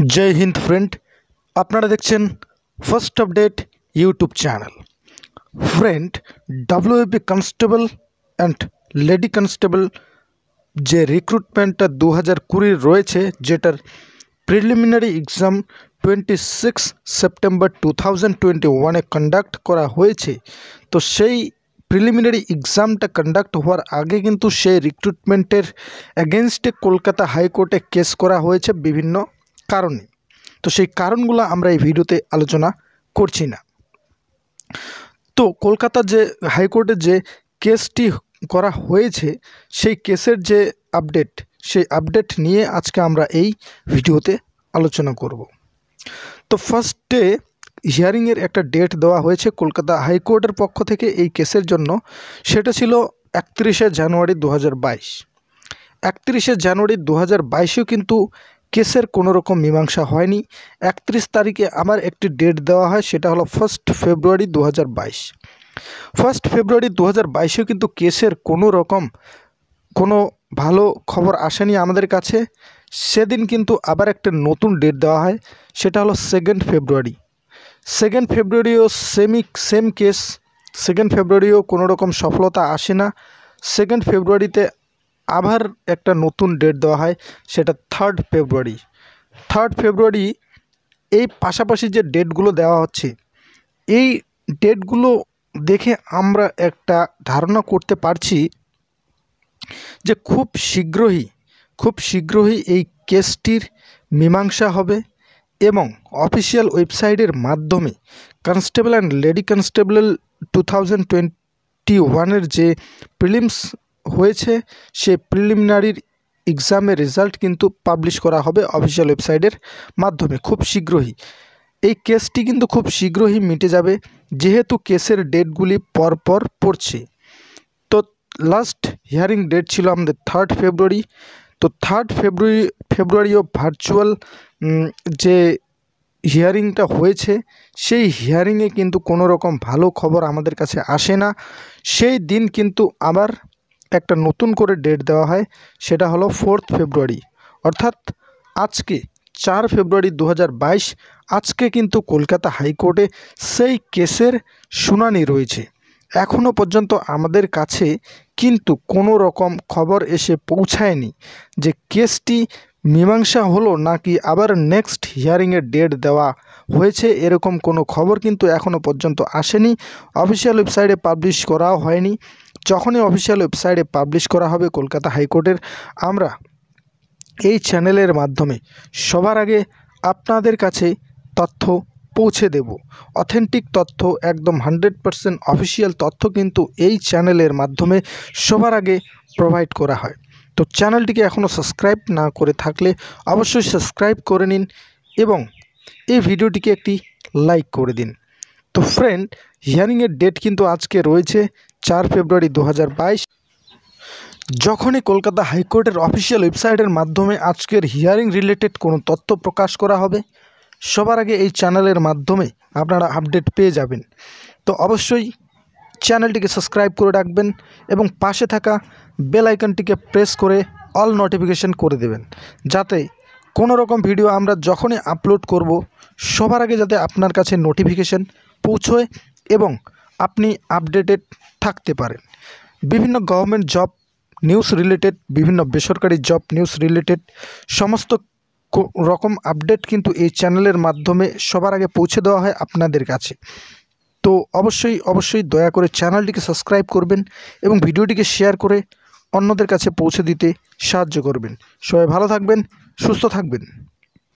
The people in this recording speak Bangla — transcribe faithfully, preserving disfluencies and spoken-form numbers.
जय हिंद फ्रेंड আপনারা দেখছেন first update YouTube channel. Friend, WB constable and lady constable যে রিক্রুটমেন্টটা দু হাজার কুড়ির রয়েছে, যেটার preliminary exam twenty six September two thousand twenty ওয়ানে কন্ডাক্ট করা হয়েছে। তো সেই প্রিলিমিনারি এক্সামটা কন্ডাক্ট হওয়ার আগে কিন্তু সেই রিক্রুটমেন্টের এগেনস্টে কলকাতা হাইকোর্টে কেস করা হয়েছে বিভিন্ন কারণে। তো সেই কারণগুলো আমরা এই ভিডিওতে আলোচনা করছি না। তো কলকাতা যে হাইকোর্টে যে কেসটি করা হয়েছে, সেই কেসের যে আপডেট, সেই আপডেট নিয়ে আজকে আমরা এই ভিডিওতে আলোচনা করব। তো ফার্স্টে হিয়ারিংয়ের একটা ডেট দেওয়া হয়েছে কলকাতা হাইকোর্টের পক্ষ থেকে এই কেসের জন্য। সেটা ছিল একত্রিশে জানুয়ারি দু হাজার বাইশ। একত্রিশে জানুয়ারি দু হাজার বাইশেও কিন্তু কেসের কোনো রকম মীমাংসা হয়নি। একত্রিশ তারিখে আবার একটি ডেট দেওয়া হয়, সেটা হলো ফার্স্ট ফেব্রুয়ারি দু হাজার বাইশ। ফার্স্ট ফেব্রুয়ারি দু হাজার বাইশেও কিন্তু কেসের কোনো রকম কোনো ভালো খবর আসেনি আমাদের কাছে। সেদিন কিন্তু আবার একটা নতুন ডেট দেওয়া হয়, সেটা হলো সেকেন্ড ফেব্রুয়ারি। সেকেন্ড ফেব্রুয়ারিও সেমি সেম কেস। সেকেন্ড ফেব্রুয়ারিও কোনো রকম সফলতা আসে না। সেকেন্ড ফেব্রুয়ারিতে আবার একটা নতুন ডেট দেওয়া হয়, সেটা থার্ড ফেব্রুয়ারি। থার্ড ফেব্রুয়ারি এই পাশাপাশি যে ডেটগুলো দেওয়া হচ্ছে, এই ডেটগুলো দেখে আমরা একটা ধারণা করতে পারছি যে খুব শীঘ্রই খুব শীঘ্রই এই কেসটির মীমাংসা হবে এবং অফিসিয়াল ওয়েবসাইটের মাধ্যমে constable and lady constable two thousand twenty ওয়ানের যে প্রিলিমস হয়েছে, সেই প্রিলিমিনারির এক্সামের রেজাল্ট কিন্তু পাবলিশ করা হবে অফিসিয়াল ওয়েবসাইটের মাধ্যমে খুব শীঘ্রই। এই কেসটি কিন্তু খুব শীঘ্রই মিটে যাবে, যেহেতু কেসের ডেটগুলি পরপর পড়ছে। তো লাস্ট হিয়ারিং ডেট ছিল আমাদের থার্ড ফেব্রুয়ারি। তো থার্ড ফেব্রুয়ারি ফেব্রুয়ারিও ভার্চুয়াল যে হিয়ারিংটা হয়েছে, সেই হিয়ারিংয়ে কিন্তু কোনো রকম ভালো খবর আমাদের কাছে আসে না। সেই দিন কিন্তু আবার একটা নতুন করে ডেট দেওয়া হয়, সেটা হলো ফোর্থ ফেব্রুয়ারি। অর্থাৎ আজকে চার ফেব্রুয়ারি দু হাজার বাইশ, আজকে কিন্তু কলকাতা হাইকোর্টে সেই কেসের শুনানি রয়েছে। এখনও পর্যন্ত আমাদের কাছে কিন্তু কোনো রকম খবর এসে পৌঁছায়নি যে কেসটি মীমাংসা হলো নাকি আবার নেক্সট হিয়ারিংয়ের ডেট দেওয়া হয়েছে। এরকম কোনো খবর কিন্তু এখনও পর্যন্ত আসেনি, অফিসিয়াল ওয়েবসাইটে পাবলিশ করাও হয়নি। যখনই অফিসিয়াল ওয়েবসাইটে পাবলিশ করা হবে কলকাতা হাইকোর্টের, আমরা এই চ্যানেলের মাধ্যমে সবার আগে আপনাদের কাছে তথ্য পৌঁছে দেব। অথেন্টিক তথ্য, একদম হান্ড্রেড পারসেন্ট অফিসিয়াল তথ্য কিন্তু এই চ্যানেলের মাধ্যমে সবার আগে প্রোভাইড করা হয়। তো চ্যানেলটিকে এখনও সাবস্ক্রাইব না করে থাকলে অবশ্যই সাবস্ক্রাইব করে নিন এবং এই ভিডিওটিকে একটি লাইক করে দিন। তো ফ্রেন্ড, হিয়ারিংয়ের ডেট কিন্তু আজকে রয়েছে চার ফেব্রুয়ারি দু হাজার বাইশ। যখনই কলকাতা হাইকোর্টের অফিসিয়াল ওয়েবসাইটের মাধ্যমে আজকের হিয়ারিং রিলেটেড কোনো তথ্য প্রকাশ করা হবে, সবার আগে এই চ্যানেলের মাধ্যমে আপনারা আপডেট পেয়ে যাবেন। তো অবশ্যই চ্যানেলটিকে সাবস্ক্রাইব করে রাখবেন এবং পাশে থাকা বেল আইকনটিকে প্রেস করে অল নোটিফিকেশন করে দেবেন, যাতে কোনো রকম ভিডিও আমরা যখনই আপলোড করব সবার আগে যাতে আপনার কাছে নোটিফিকেশন পৌঁছয় এবং আপনি আপডেটেড থাকতে পারেন। বিভিন্ন গভর্নমেন্ট জব নিউজ রিলেটেড, বিভিন্ন বেসরকারি জব নিউজ রিলেটেড সমস্ত রকম আপডেট কিন্তু এই চ্যানেলের মাধ্যমে সবার আগে পৌঁছে দেওয়া হয় আপনাদের কাছে। তো অবশ্যই অবশ্যই দয়া করে চ্যানেলটিকে সাবস্ক্রাইব করবেন এবং ভিডিওটিকে শেয়ার করে অন্যদের কাছে পৌঁছে দিতে সাহায্য করবেন। সবাই ভালো থাকবেন, সুস্থ থাকবেন।